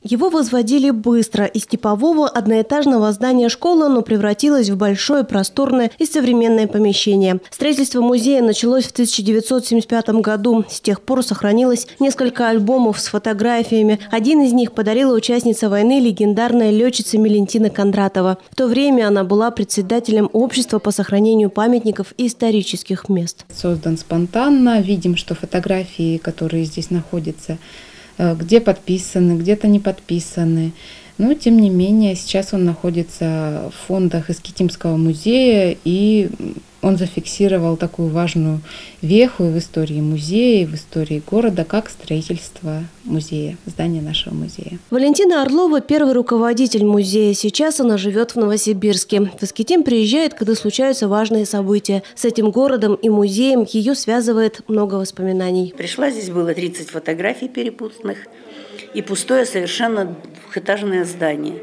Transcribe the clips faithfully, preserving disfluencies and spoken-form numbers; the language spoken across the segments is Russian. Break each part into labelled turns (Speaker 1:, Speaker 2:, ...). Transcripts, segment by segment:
Speaker 1: Его возводили быстро. Из типового одноэтажного здания школы оно превратилось в большое, просторное и современное помещение. Строительство музея началось в тысяча девятьсот семьдесят пятом году. С тех пор сохранилось несколько альбомов с фотографиями. Один из них подарила участница войны, легендарная летчица Мелентина Кондратова. В то время она была председателем общества по сохранению памятников и исторических мест.
Speaker 2: Создан спонтанно. Видим, что фотографии, которые здесь находятся, где подписаны, где-то не подписаны. Но, тем не менее, сейчас он находится в фондах Искитимского музея, и он зафиксировал такую важную веху в истории музея, в истории города, как строительство музея, здания нашего музея.
Speaker 1: Валентина Орлова – первый руководитель музея. Сейчас она живет в Новосибирске. В Искитим приезжает, когда случаются важные события. С этим городом и музеем ее связывает много воспоминаний.
Speaker 3: Пришла, здесь было тридцать фотографий перепутанных и пустое совершенно двухэтажное здание.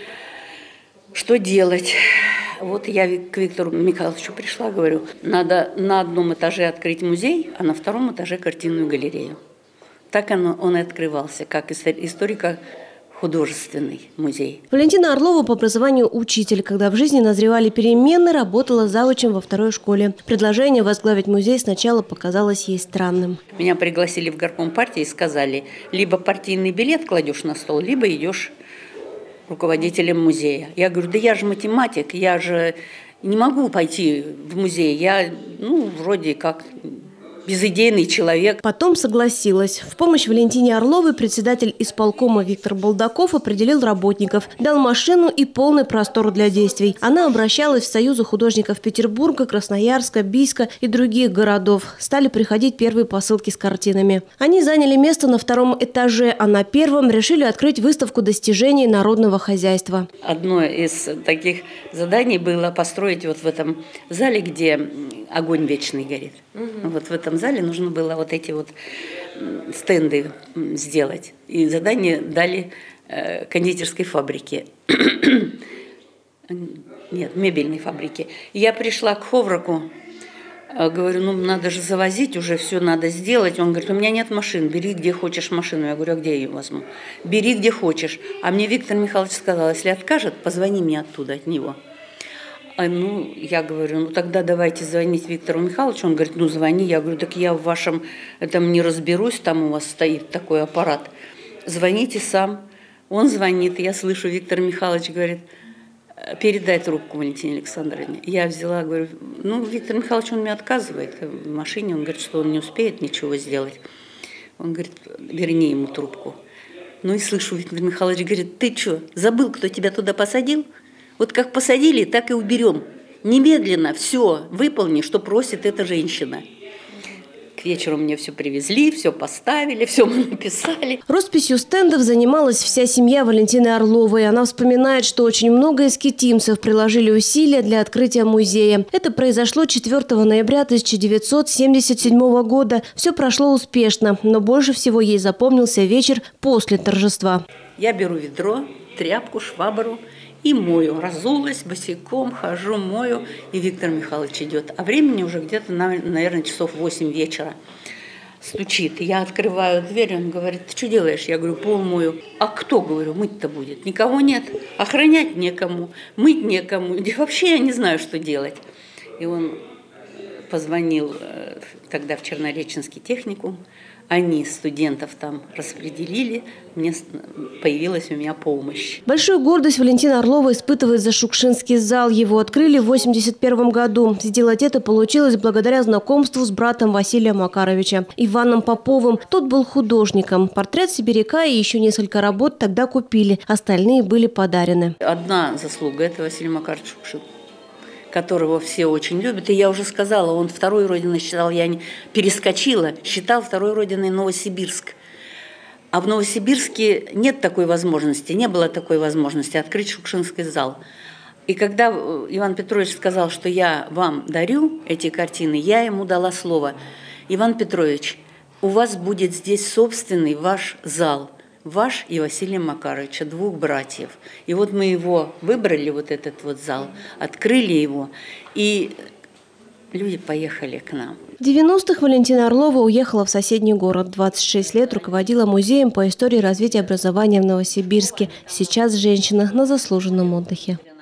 Speaker 3: Что делать? Вот я к Виктору Михайловичу пришла, говорю, надо на одном этаже открыть музей, а на втором этаже картинную галерею. Так он, он и открывался, как историко-художественный музей.
Speaker 1: Валентина Орлова по образованию учитель. Когда в жизни назревали перемены, работала завучем во второй школе. Предложение возглавить музей сначала показалось ей странным.
Speaker 3: Меня пригласили в горком партии и сказали, либо партийный билет кладешь на стол, либо идешь руководителем музея. Я говорю, да я же математик, я же не могу пойти в музей, я, ну, вроде как безыдейный человек.
Speaker 1: Потом согласилась. В помощь Валентине Орловой председатель исполкома Виктор Балдаков определил работников, дал машину и полный простор для действий. Она обращалась в Союзы художников Петербурга, Красноярска, Бийска и других городов. Стали приходить первые посылки с картинами. Они заняли место на втором этаже, а на первом решили открыть выставку достижений народного хозяйства.
Speaker 3: Одно из таких заданий было построить вот в этом зале, где огонь вечный горит. Угу. Вот в этом зале нужно было вот эти вот стенды сделать. И задание дали э, кондитерской фабрике. Нет, мебельной фабрике. Я пришла к Ховраку, э, говорю, ну надо же завозить, уже все надо сделать. Он говорит, у меня нет машин, бери где хочешь машину. Я говорю, а где я ее возьму? Бери где хочешь. А мне Виктор Михайлович сказал, если откажет, позвони мне оттуда, от него. А, ну, я говорю, ну тогда давайте звонить Виктору Михайловичу. Он говорит, ну звони. Я говорю, так я в вашем этом не разберусь, там у вас стоит такой аппарат. Звоните сам. Он звонит, я слышу, Виктор Михайлович говорит, передай трубку Валентине Александровне. Я взяла, говорю, ну Виктор Михайлович, он мне отказывает в машине, он говорит, что он не успеет ничего сделать. Он говорит, верни ему трубку. Ну и слышу, Виктор Михайлович говорит, ты что, забыл, кто тебя туда посадил? Вот как посадили, так и уберем. Немедленно все выполни, что просит эта женщина. К вечеру мне все привезли, все поставили, все мы написали.
Speaker 1: Росписью стендов занималась вся семья Валентины Орловой. Она вспоминает, что очень много искитимцев приложили усилия для открытия музея. Это произошло четвёртого ноября тысяча девятьсот семьдесят седьмого года. Все прошло успешно, но больше всего ей запомнился вечер после торжества.
Speaker 3: Я беру ведро, тряпку, швабру и мою. Разулась, босиком хожу, мою, и Виктор Михайлович идет. А времени уже где-то, наверное, часов восемь вечера. Стучит. Я открываю дверь, он говорит, ты что делаешь? Я говорю, пол мою. А кто, говорю, мыть-то будет? Никого нет. Охранять некому, мыть некому. И вообще я не знаю, что делать. И он позвонил тогда в Чернореченский техникум. Они студентов там распределили, мне появилась у меня помощь.
Speaker 1: Большую гордость Валентина Орлова испытывает за Шукшинский зал. Его открыли в восемьдесят первом году. Сделать это получилось благодаря знакомству с братом Василия Макаровича, Иваном Поповым. Тот был художником. Портрет сибиряка и еще несколько работ тогда купили. Остальные были подарены.
Speaker 3: Одна заслуга – это Василий Макарович Шукшин, которого все очень любят. И я уже сказала, он второй родиной считал, я не перескочила, считал второй родиной Новосибирск. А в Новосибирске нет такой возможности, не было такой возможности открыть Шукшинский зал. И когда Иван Петрович сказал, что я вам дарю эти картины, я ему дала слово. Иван Петрович, у вас будет здесь собственный ваш зал. Ваш и Василия Макаровича, двух братьев. И вот мы его выбрали, вот этот вот зал, открыли его. И люди поехали к нам.
Speaker 1: В девяностых Валентина Орлова уехала в соседний город. двадцать шесть лет руководила музеем по истории развития образования в Новосибирске. Сейчас женщина на заслуженном отдыхе.